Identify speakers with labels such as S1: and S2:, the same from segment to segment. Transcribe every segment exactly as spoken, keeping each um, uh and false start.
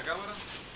S1: cámara.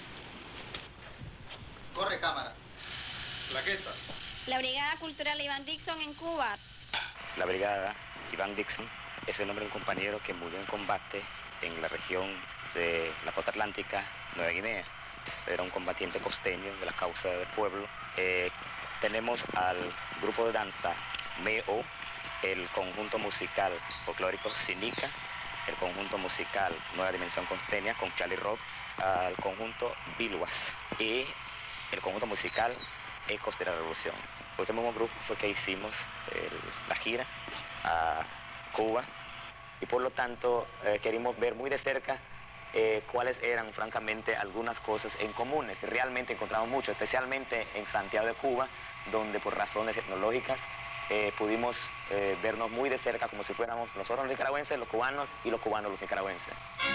S2: Corre cámara.
S1: Plaqueta.
S3: La Brigada Cultural Iván Dixon en Cuba.
S4: La Brigada Iván Dixon es el nombre de un compañero que murió en combate en la región de la costa atlántica, Nueva Guinea. Era un combatiente costeño de la causa del pueblo. Eh, tenemos al grupo de danza Meo, el conjunto musical folclórico Sinica, el conjunto musical Nueva Dimensión Costeña con Charlie Rock, al conjunto Bilwas y el conjunto musical Ecos de la Revolución. Este mismo grupo fue que hicimos el, la gira a Cuba y por lo tanto eh, queríamos ver muy de cerca eh, cuáles eran francamente algunas cosas en comunes. Realmente encontramos mucho, especialmente en Santiago de Cuba, donde por razones etnológicas eh, pudimos eh, vernos muy de cerca como si fuéramos nosotros los nicaragüenses, los cubanos y los cubanos los nicaragüenses.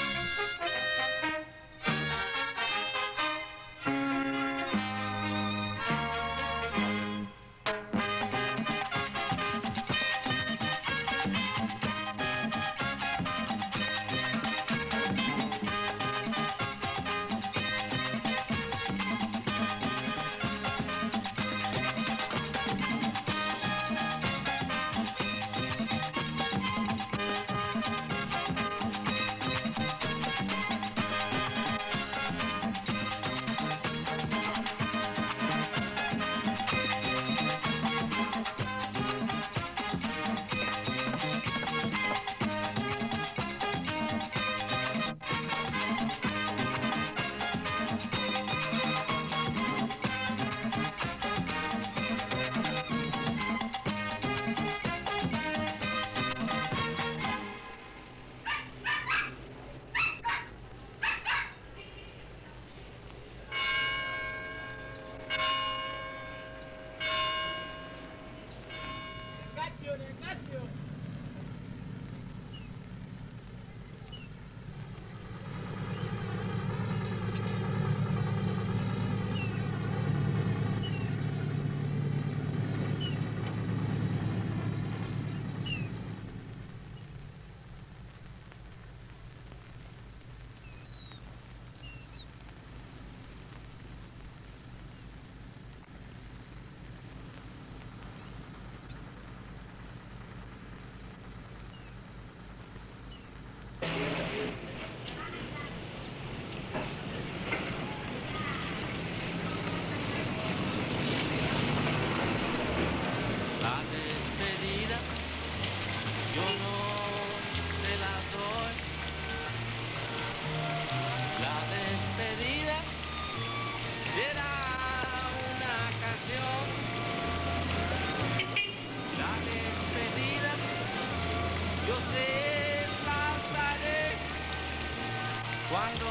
S5: Cuando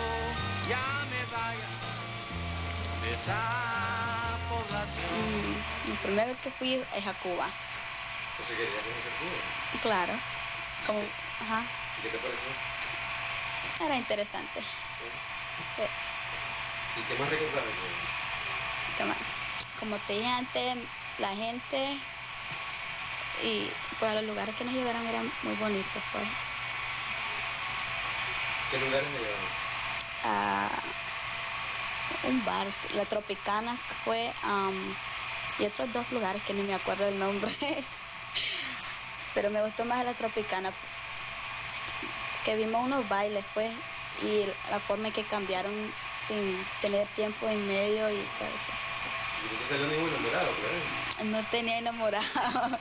S5: ya me vaya de esa población.
S3: Mm, lo primero que fui es a Cuba.
S1: ¿Entonces querías conocer Cuba?
S3: Claro. Como,
S1: ¿Sí?
S3: Ajá.
S1: ¿Y qué te pareció?
S3: Era interesante.
S1: ¿Sí?
S3: Sí.
S1: ¿Y qué más recordabas de Cuba?
S3: ¿Qué más? Como te dije antes, la gente y pues los lugares que nos llevaron eran muy bonitos, pues.
S1: ¿Qué lugares me llevaron?
S3: A un bar, la Tropicana fue, um, y otros dos lugares que ni me acuerdo el nombre. Pero me gustó más la Tropicana, que vimos unos bailes, pues, y la forma en que cambiaron sin tener tiempo en medio y todo eso.
S1: ¿Y no te salió ningún enamorado, pues?
S3: No tenía enamorado.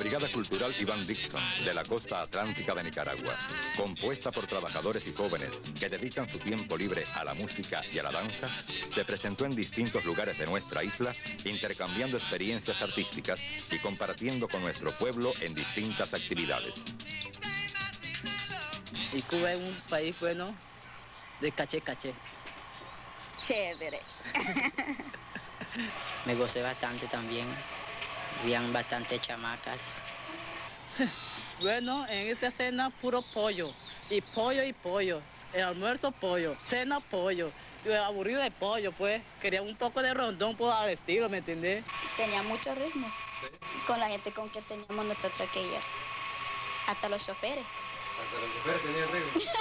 S2: Brigada Cultural Iván Dixon, de la costa atlántica de Nicaragua, compuesta por trabajadores y jóvenes que dedican su tiempo libre a la música y a la danza, se presentó en distintos lugares de nuestra isla, intercambiando experiencias artísticas y compartiendo con nuestro pueblo en distintas actividades.
S6: Y Cuba es un país bueno de caché caché.
S3: Chévere.
S6: Me gocé bastante también. Habían bastantes chamacas. Bueno, en esta cena puro pollo. Y pollo y pollo. El almuerzo pollo. Cena pollo. Y aburrido de pollo, pues. Quería un poco de rondón por al estilo, ¿me entendés?
S3: Tenía mucho ritmo.
S1: Sí.
S3: Con la gente con que teníamos nuestra traqueya. Hasta los choferes.
S1: Hasta los choferes tenían ritmo.